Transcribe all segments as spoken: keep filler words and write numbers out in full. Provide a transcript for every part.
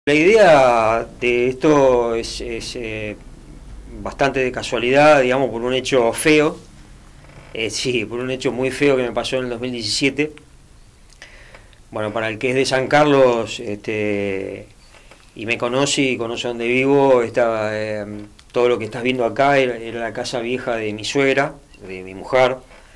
La idea de esto es, es eh, bastante de casualidad, digamos, por un hecho feo, eh, sí, por un hecho muy feo que me pasó en el dos mil diecisiete. Bueno, para el que es de San Carlos este, y me conoce y conoce dónde vivo, estaba, eh, todo lo que estás viendo acá era, era la casa vieja de mi suegra, de mi mujer,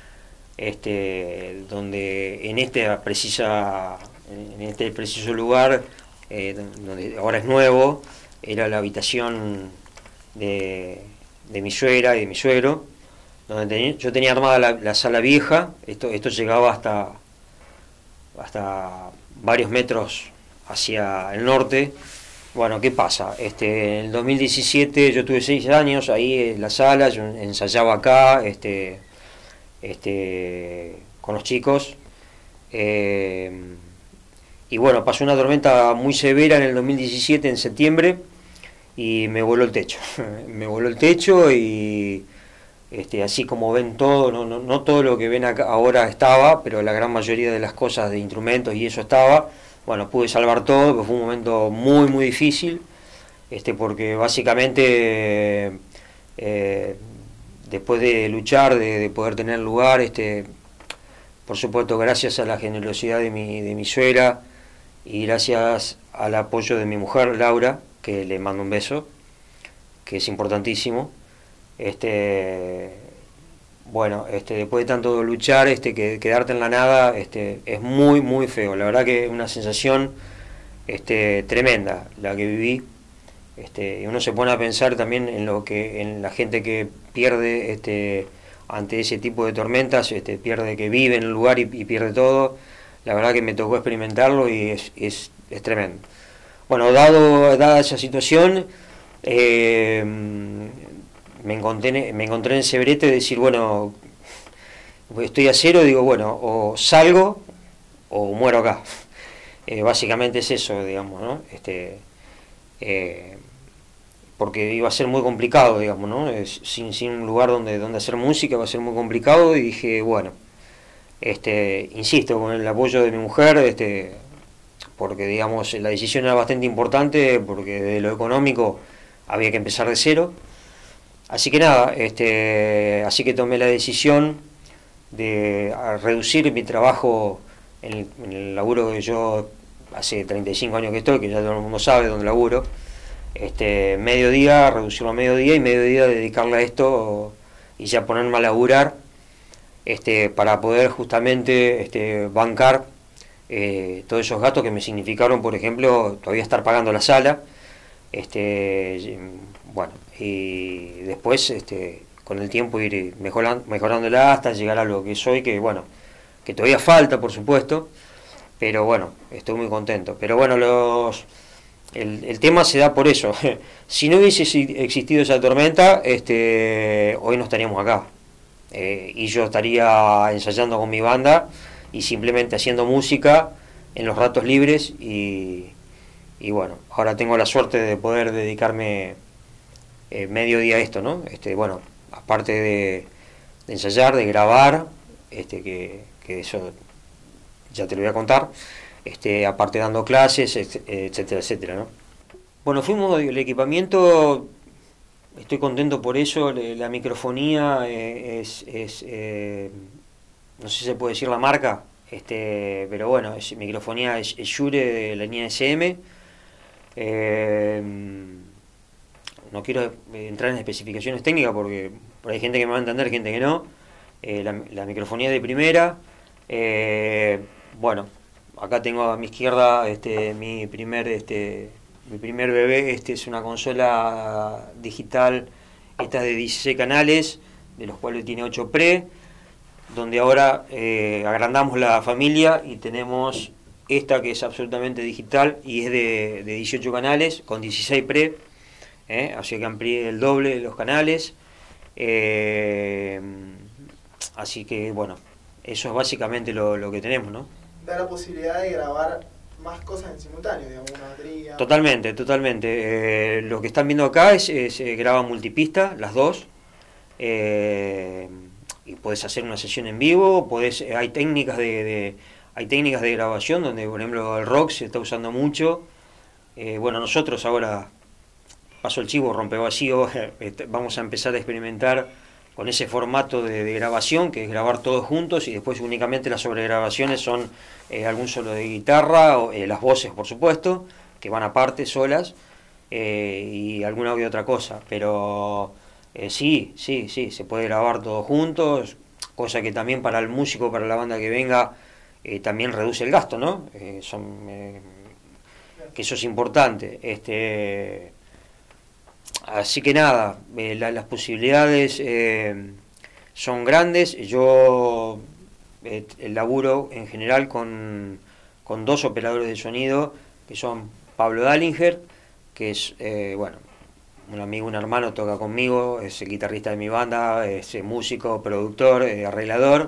este, donde en este precisa, en este preciso lugar, eh, donde ahora es nuevo, era la habitación de, de mi suegra y de mi suegro, donde tenía, yo tenía armada la, la sala vieja. Esto, esto llegaba hasta, hasta varios metros hacia el norte. Bueno, ¿qué pasa? Este, en el dos mil diecisiete yo tuve seis años ahí en la sala, yo ensayaba acá, este, este, con los chicos. Eh, y bueno, pasó una tormenta muy severa en el dos mil diecisiete, en septiembre, y me voló el techo. Me voló el techo y este, así como ven todo, no, no, no todo lo que ven acá ahora estaba, pero la gran mayoría de las cosas de instrumentos y eso estaba. Bueno, pude salvar todo, pero fue un momento muy, muy difícil, este, porque básicamente eh, después de luchar, de, de poder tener lugar, este, por supuesto gracias a la generosidad de mi, de mi suegra y gracias al apoyo de mi mujer, Laura, que le mando un beso, que es importantísimo. Este, bueno, este, después de tanto luchar, este, que, quedarte en la nada, este, es muy, muy feo. La verdad que es una sensación este, tremenda la que viví. Este, y uno se pone a pensar también en lo que, en la gente que pierde este, ante ese tipo de tormentas, este, pierde, que vive en el lugar y, y pierde todo. La verdad que me tocó experimentarlo y es, es, es tremendo. Bueno, dado, dada esa situación, eh, me encontré, me encontré en ese brete de decir, bueno, estoy a cero, digo, bueno, o salgo o muero acá. Eh, básicamente es eso, digamos, ¿no? Este, eh, porque iba a ser muy complicado, digamos, ¿no? Es, sin, sin un lugar donde, donde hacer música va a ser muy complicado, y dije, bueno, este, insisto, con el apoyo de mi mujer, este, porque digamos la decisión era bastante importante, porque de lo económico había que empezar de cero. Así que nada, este, así que tomé la decisión de reducir mi trabajo en el, en el laburo que yo hace treinta y cinco años que estoy, que ya todo el mundo sabe dónde laburo. Este, mediodía, reducirlo a mediodía, y mediodía dedicarle a esto y ya ponerme a laburar, este, para poder justamente este, bancar eh, todos esos gastos que me significaron, por ejemplo, todavía estar pagando la sala, este, bueno, y después este, con el tiempo ir mejorando, mejorándola hasta llegar a lo que soy, que bueno, que todavía falta, por supuesto, pero bueno, estoy muy contento. Pero bueno, los el, el tema se da por eso. Si no hubiese existido esa tormenta, este, hoy no estaríamos acá. Eh, y yo estaría ensayando con mi banda y simplemente haciendo música en los ratos libres, y, y bueno, ahora tengo la suerte de poder dedicarme eh, mediodía a esto, ¿no? Este, bueno, aparte de, de ensayar, de grabar, este, que, que eso ya te lo voy a contar, este, aparte dando clases, etcétera, etcétera, ¿no? Bueno, fuimos el equipamiento, estoy contento por eso. La microfonía eh, es, es eh, no sé si se puede decir la marca, este, pero bueno, es, microfonía es, es Shure de la línea S M. Eh, no quiero entrar en especificaciones técnicas porque por ahí hay gente que me va a entender, gente que no. Eh, la, la microfonía de primera. Eh, bueno, acá tengo a mi izquierda este, mi primer este, mi primer bebé. Este es una consola digital, esta de dieciséis canales, de los cuales tiene ocho pre, donde ahora eh, agrandamos la familia y tenemos esta que es absolutamente digital y es de, de dieciocho canales con dieciséis pre, eh, así que amplié el doble de los canales. Eh, así que bueno, eso es básicamente lo, lo que tenemos, ¿no? Da la posibilidad de grabar más cosas en simultáneo, digamos, una batería. Totalmente, totalmente. Eh, lo que están viendo acá es, es eh, graba multipista, las dos. Eh, y puedes hacer una sesión en vivo, podés, eh, hay técnicas de, de hay técnicas de grabación donde, por ejemplo, el rock se está usando mucho, Eh, bueno, nosotros ahora, paso el chivo, rompe vacío, vamos a empezar a experimentar con ese formato de, de grabación, que es grabar todos juntos y después únicamente las sobregrabaciones son eh, algún solo de guitarra, o, eh, las voces por supuesto, que van aparte solas, eh, y alguna que otra cosa, pero eh, sí, sí, sí, se puede grabar todos juntos, cosa que también para el músico, para la banda que venga, eh, también reduce el gasto, ¿no? Eh, son, eh, que eso es importante. Este, así que nada, eh, la, las posibilidades eh, son grandes. Yo eh, laburo en general con, con dos operadores de sonido, que son Pablo Dallinger, que es, eh, bueno, un amigo, un hermano, toca conmigo, es el guitarrista de mi banda, es músico, productor, eh, arreglador,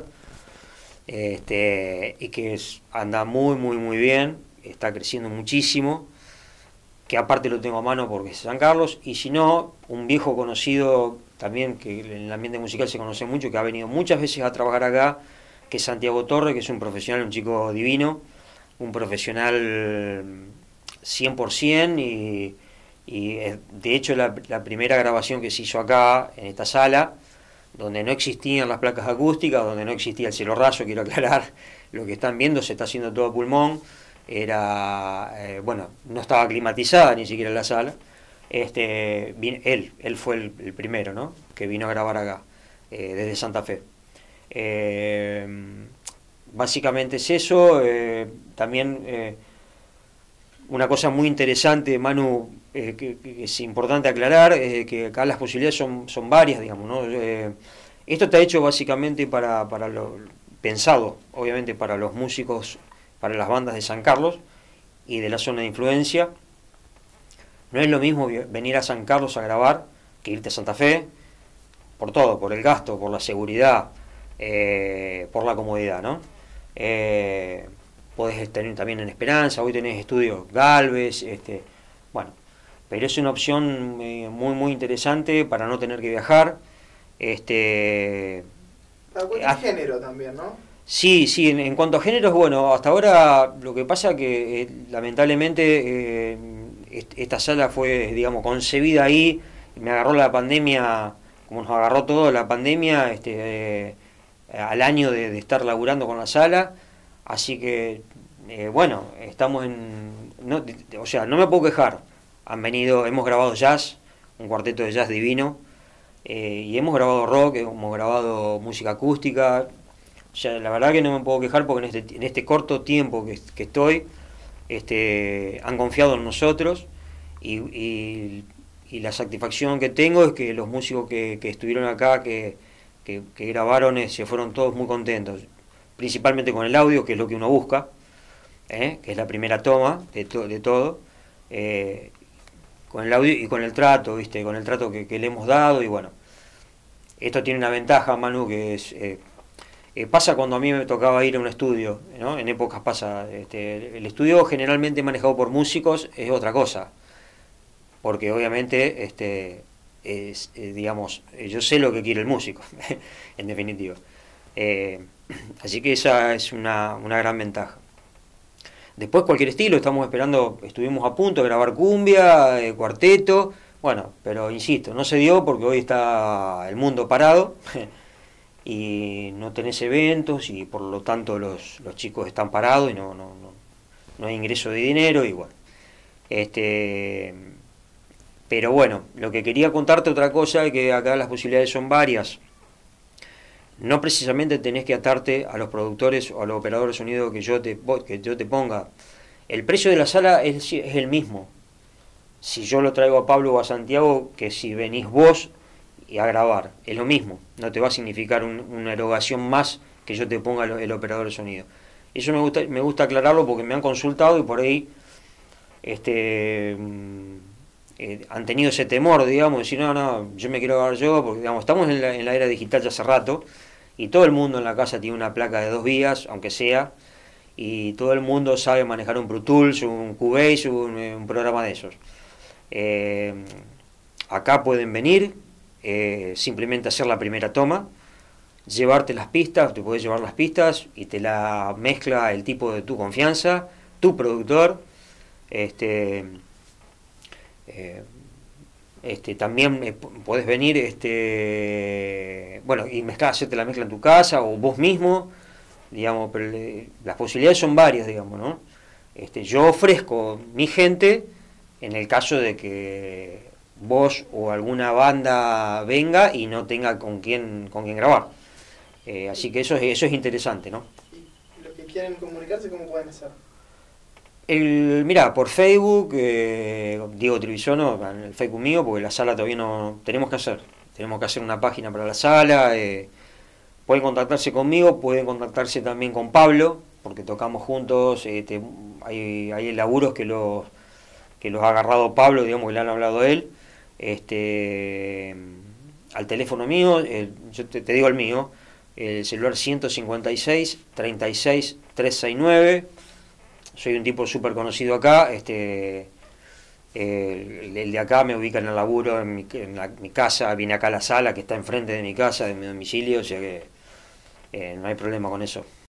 este, y que es, anda muy, muy, muy bien, está creciendo muchísimo, que aparte lo tengo a mano porque es San Carlos, y si no, un viejo conocido también, que en el ambiente musical se conoce mucho, que ha venido muchas veces a trabajar acá, que es Santiago Torre, que es un profesional, un chico divino, un profesional cien por ciento, y, y de hecho la, la primera grabación que se hizo acá, en esta sala, donde no existían las placas acústicas, donde no existía el cielo raso, quiero aclarar, lo que están viendo se está haciendo todo a pulmón, era, eh, bueno, no estaba climatizada ni siquiera la sala, este, vin, él, él fue el, el primero, ¿no?, que vino a grabar acá, eh, desde Santa Fe. Eh, básicamente es eso, eh, también eh, una cosa muy interesante, Manu, eh, que, que es importante aclarar, eh, que acá las posibilidades son, son varias, digamos, ¿no? Eh, esto está hecho básicamente para, para lo, pensado, obviamente, para los músicos, para las bandas de San Carlos y de la zona de influencia. No es lo mismo venir a San Carlos a grabar que irte a Santa Fe, por todo, por el gasto, por la seguridad, eh, por la comodidad, ¿no? Eh, podés tener también en Esperanza, hoy tenés estudios Galvez, este, bueno, pero es una opción eh, muy muy interesante para no tener que viajar. Este, para cualquier ah, género también, ¿no? Sí, sí, en, en cuanto a géneros, bueno, hasta ahora lo que pasa que eh, lamentablemente eh, esta sala fue, digamos, concebida ahí, me agarró la pandemia, como nos agarró todo la pandemia, este, eh, al año de, de estar laburando con la sala, así que, eh, bueno, estamos en, no, o sea, no me puedo quejar, han venido, hemos grabado jazz, un cuarteto de jazz divino, eh, y hemos grabado rock, hemos grabado música acústica. O sea, la verdad que no me puedo quejar porque en este, en este corto tiempo que, que estoy, este, han confiado en nosotros, y, y, y la satisfacción que tengo es que los músicos que, que estuvieron acá, que, que, que grabaron, eh, se fueron todos muy contentos, principalmente con el audio, que es lo que uno busca, eh, que es la primera toma de, to, de todo, eh, con el audio y con el trato, ¿viste? Con el trato que, que le hemos dado, y bueno, esto tiene una ventaja, Manu, que es... Eh, Eh, pasa cuando a mí me tocaba ir a un estudio, ¿no? En épocas pasa, este, el estudio generalmente manejado por músicos es otra cosa, porque obviamente, este, es, eh, digamos, yo sé lo que quiere el músico, en definitiva. Eh, así que esa es una, una gran ventaja. Después cualquier estilo, estamos esperando, estuvimos a punto de grabar cumbia, eh, cuarteto, bueno, pero insisto, no se dio porque hoy está el mundo parado, y no tenés eventos, y por lo tanto los, los chicos están parados y no, no, no, no hay ingreso de dinero, y bueno. Este, pero bueno, lo que quería contarte otra cosa es que acá las posibilidades son varias. No precisamente tenés que atarte a los productores o a los operadores de sonido que yo te, que yo te ponga. El precio de la sala es, es el mismo. Si yo lo traigo a Pablo o a Santiago, que si venís vos y a grabar, es lo mismo, no te va a significar un, una erogación más que yo te ponga el, el operador de sonido. Eso me gusta, me gusta aclararlo porque me han consultado y por ahí este, eh, han tenido ese temor, digamos, de decir, no, no, yo me quiero grabar yo, porque digamos, estamos en la, en la era digital ya hace rato, y todo el mundo en la casa tiene una placa de dos vías, aunque sea, y todo el mundo sabe manejar un Pro Tools, un Cubase, un, un programa de esos. Eh, acá pueden venir, Eh, simplemente hacer la primera toma, llevarte las pistas, te podés llevar las pistas y te la mezcla el tipo de tu confianza, tu productor, este, Eh, este, también eh, podés venir, este, bueno, y mezclar, hacerte la mezcla en tu casa o vos mismo, digamos, pero le, las posibilidades son varias, digamos, ¿no? Este, yo ofrezco mi gente en el caso de que vos o alguna banda venga y no tenga con quién, con quién grabar. Eh, así que eso, es- eso es interesante, ¿no? Y los que quieren comunicarse, ¿cómo pueden hacer? El, mira, por Facebook, eh, Diego Trivisono, en el Facebook mío, porque la sala todavía no tenemos que hacer. Tenemos que hacer una página para la sala. Eh, pueden contactarse conmigo, pueden contactarse también con Pablo, porque tocamos juntos. Este, hay, hay laburos que los, que los ha agarrado Pablo, digamos que le han hablado a él. Este, al teléfono mío, el- yo te, te digo el mío, el celular ciento cincuenta y seis, treinta y seis, trescientos sesenta y nueve. Soy un tipo súper conocido acá, este, eh, el, el de acá me ubica en el laburo, en mi, en la- mi casa, viene acá a la sala que está enfrente de mi casa, de mi domicilio, o sea que eh, no hay problema con eso.